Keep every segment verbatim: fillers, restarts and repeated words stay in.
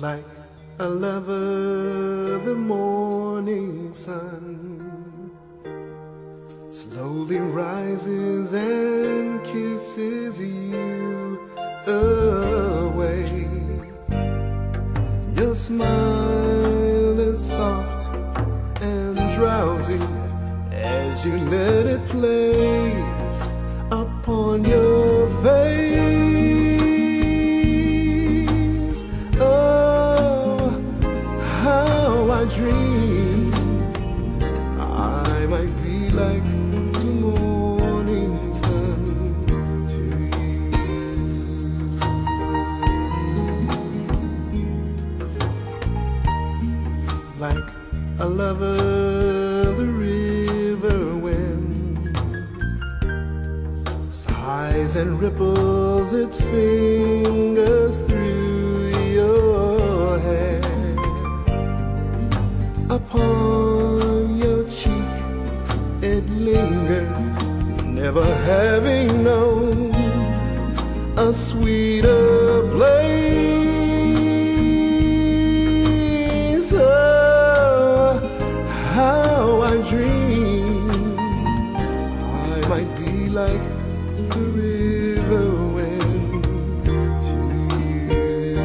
like a lover, the morning sun slowly rises and kisses you away. Your smile is soft and drowsy as you let it play upon your face. Oh, how I dream I might be like the morning sun to you. Like a lover, the river wind sighs and ripples its fingers through your hair. Upon your cheek it lingers, never having known a sweeter place. Oh, how I dream I might be like the river wind to you.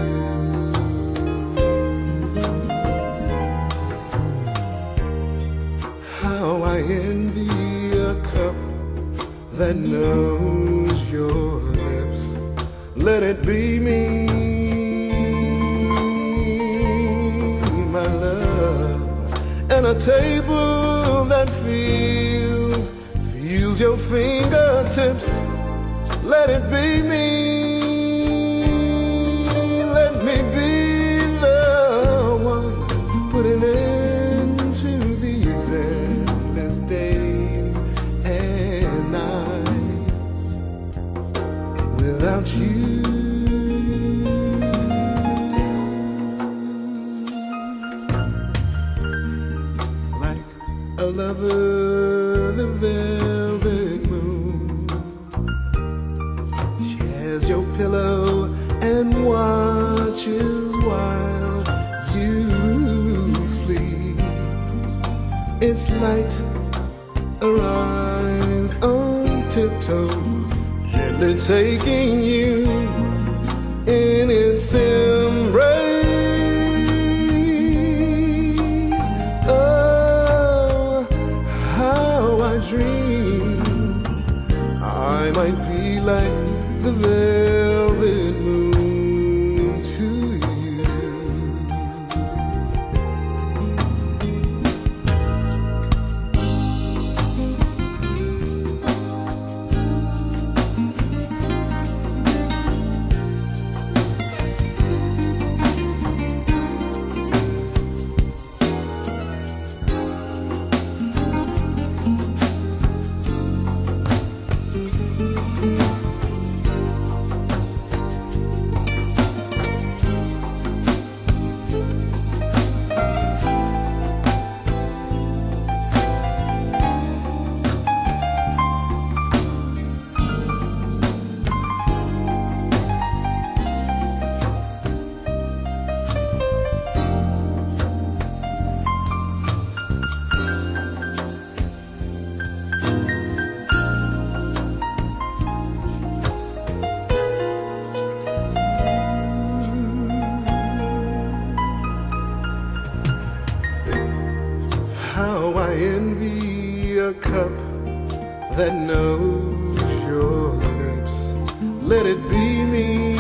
How I envy a cup that knows your lips. Let it be me, my love, and a table that feels feels your fingertips. Let it be me, let me be the one putting into these endless days and nights without you. Like a lover, the velvet moon shares your pillow and watches while you sleep. Its light arrives on tiptoe, gently taking you in its embrace. Oh, how I dream I might be like the velvet moon to you. How I envy a cup that knows your lips. Let it be me,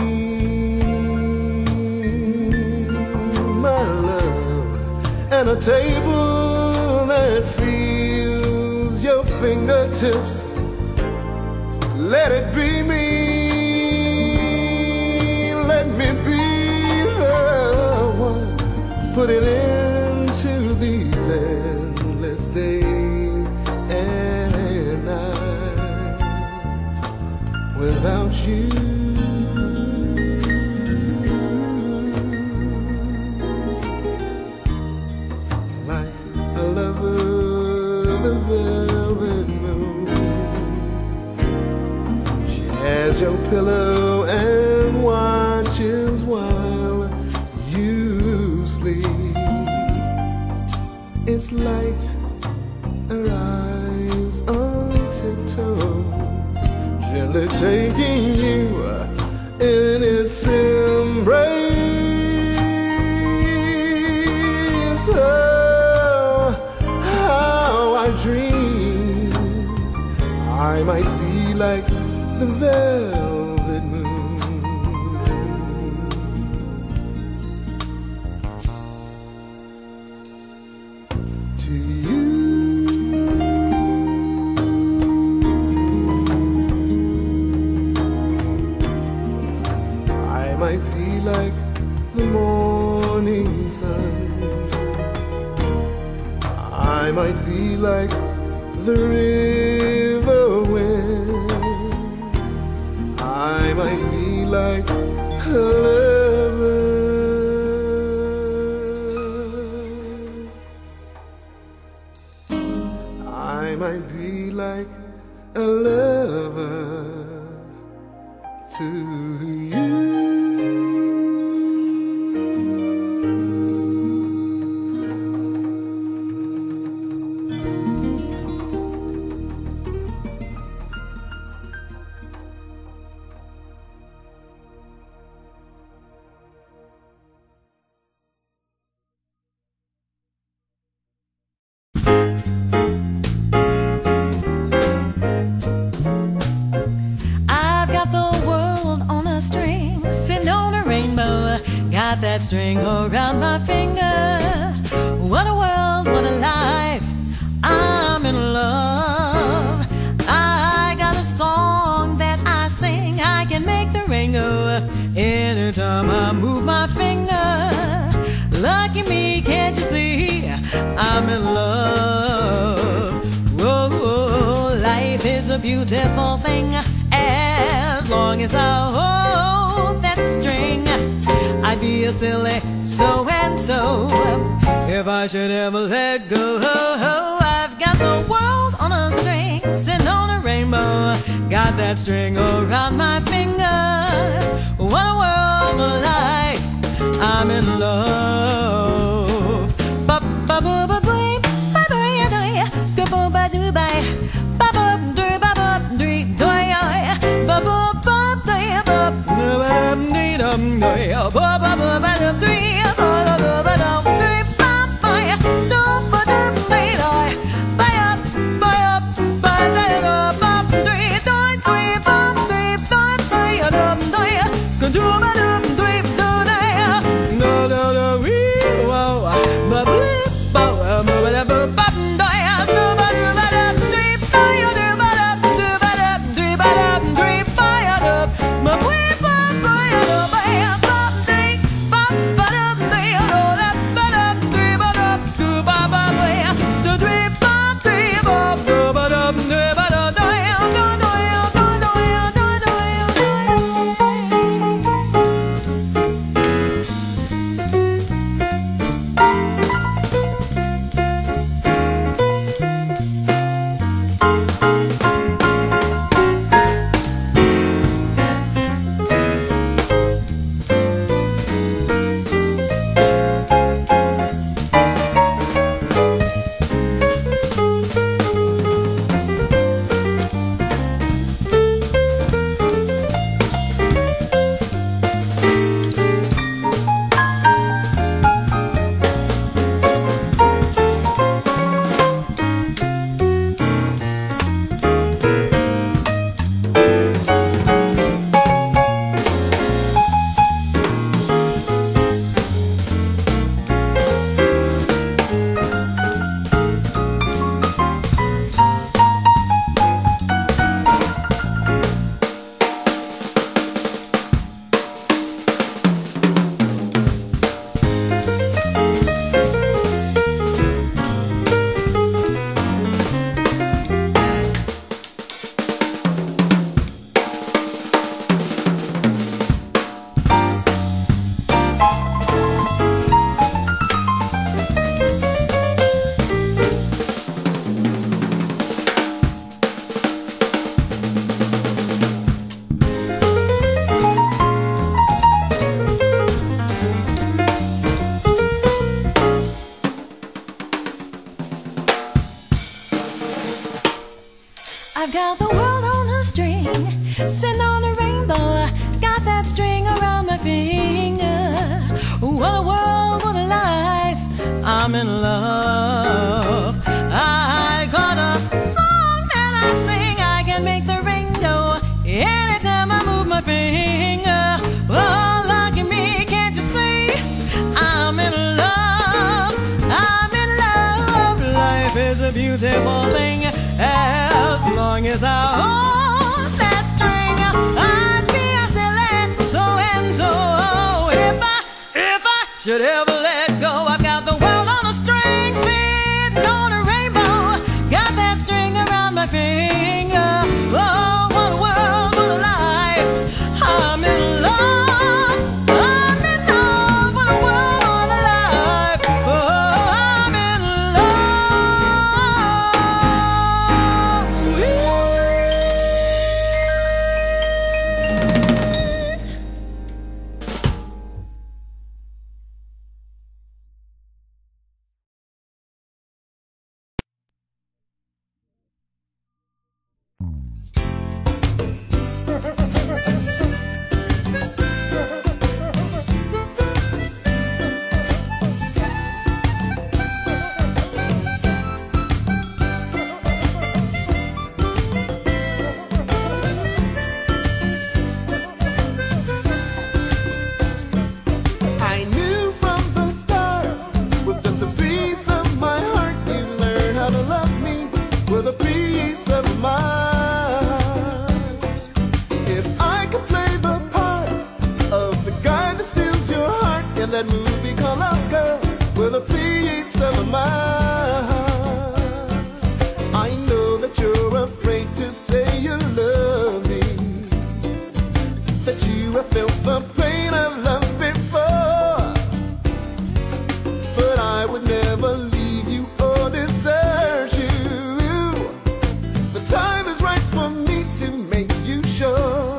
my love, and a table that feels your fingertips. Let it be me, let me be the one put it into these endless days and nights without you. Like a lover, the velvet moon shares your pillow and watches while you its light arrives on tiptoe, gently taking you in its embrace. Oh, how I dream I might be like the velvet moon. To you, I might be like the morning sun. I might be like the river wind. I might be like a lover. I might be like a lover to you. Got that string around my finger. What a world, what a life. I'm in love. I got a song that I sing. I can make the rain go anytime I move my finger. Lucky me, can't you see? I'm in love. Whoa, whoa, life is a beautiful thing. As long as I hold that string, I'd be a silly so-and-so if I should ever let go. I've got the world on a string, sitting on a rainbow. Got that string around my finger. What a world, what a life. I'm in love. Ba-ba-ba-ba-bee, ba-ba-ya-dee, skip-ba-ba-doo-bye, ba-ba-doo-ba-ba-dee, doy-oy, ba-ba-ba-dee, ba-ba-dee, dum-doy, ba-ba-ba-ba-dee, ba-ba-ba-ba-dee, ba-ba-ya, dum-ba-dum-dee, doy, ba-ya, ba-ya, ba-da-ya, ba-dee, doy-doy, ba-dee, doy-doy, dum-doy, skip-doo-ba-dum-dee, do-day, do-do-do-wee, wow, ba-bee, ba-ba, I've got the world on a string, sitting on a rainbow. Got that string around my finger. What a world, what a life, I'm in love. I got a song that I sing, I can make the ring go anytime I move my finger. Oh, lucky me, can't you see? I'm in love, I'm in love. Life is a beautiful thing, as long as I hold that string. I'd be a silly so and so if I, if I should ever let go. I've got the world on a string, sitting on a rainbow. Got that string around my finger. Oh, what a world, what a life, I'm in love, I'm in love. What a world, what a life, oh, I'm in that movie called Love Girl with a piece of my heart. I know that you're afraid to say you love me, that you have felt the pain of love before, but I would never leave you or desert you. The time is right for me to make you sure.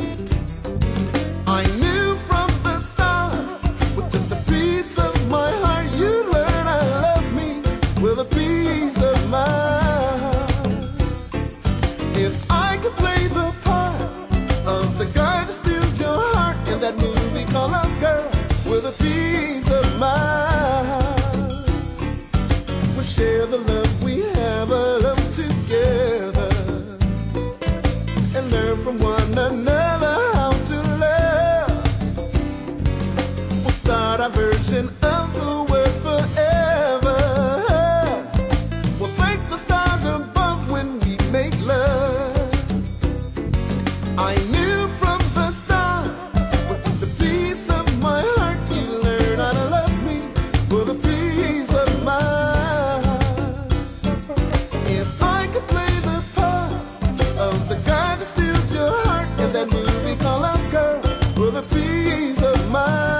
I knew from the start, with just a piece of my heart, you learn I love me with a piece of my heart. If I could play the part of the guy that steals your heart in that movie called Love Girl with a piece of my heart, we'll share the love we have, a love together, and learn from one another how to love. We'll start our version of the word forever. We'll thank the stars above when we make love. I knew from the start, with just a piece of my heart, you learn how to love me with a piece of my heart. If I could play the part of the guy that steals your heart in that movie called Love Girl with a piece of my heart.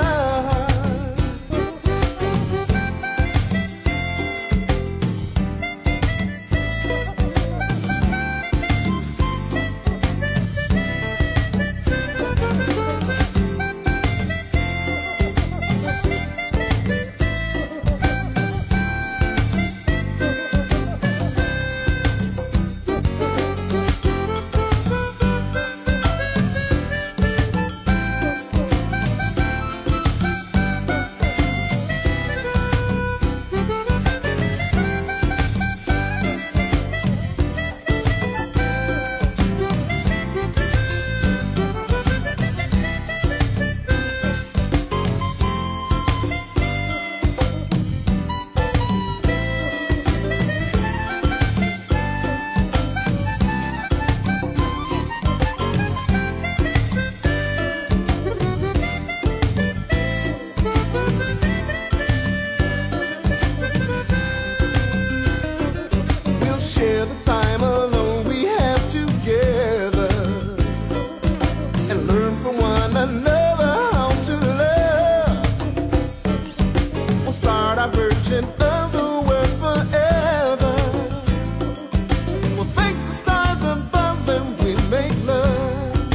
Share the time alone we have together, and learn from one another how to love. We'll start our version of the word forever. We'll thank the stars above when we make love.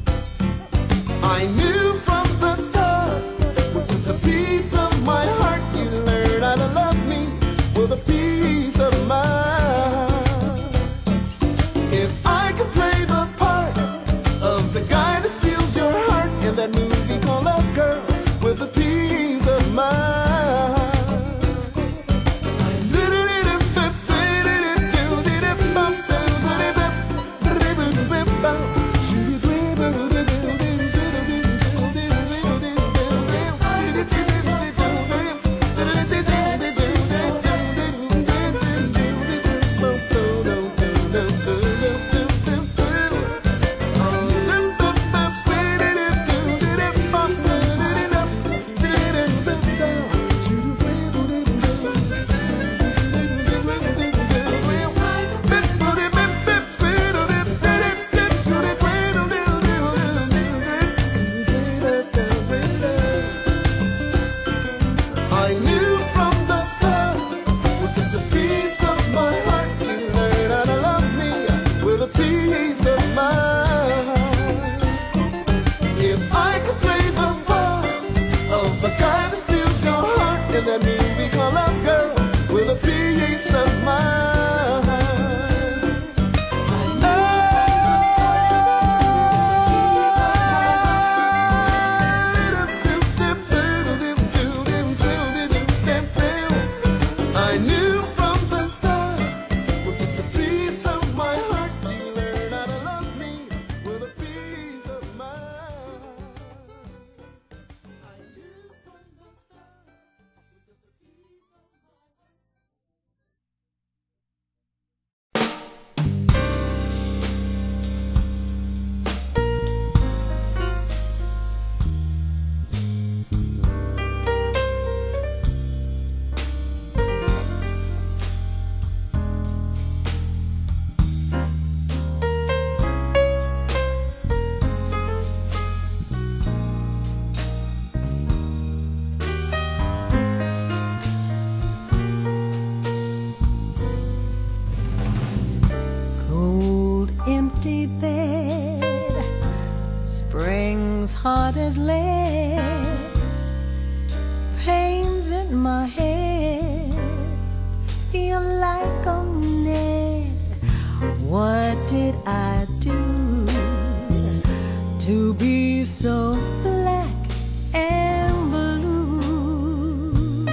I knew from the start, with just a piece of my heart, you learn how to love me with a piece of my heart. If as lead, pains in my head feel like a net. What did I do to be so black and blue?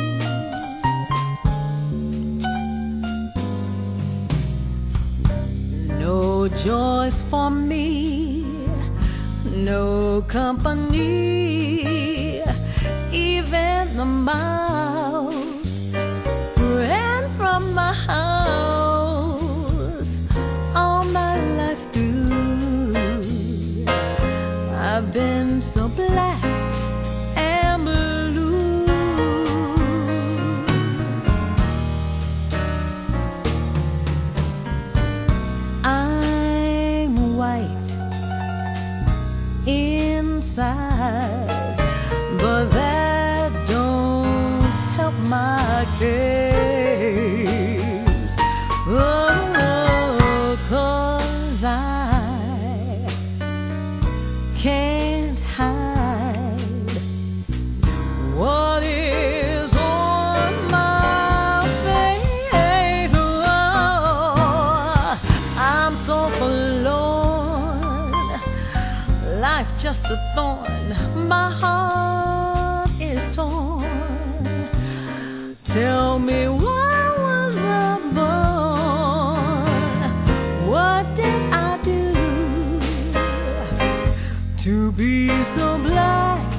No joys for me, no company, even the mouse ran from my house all my life through. I've been so black and blue. I'm white inside, but that don't help my case. Oh, 'cause I can't hide what is on my face. Oh, I'm so forlorn, life just a thorn, my heart is torn. Tell me, why was I born? What did I do to be so black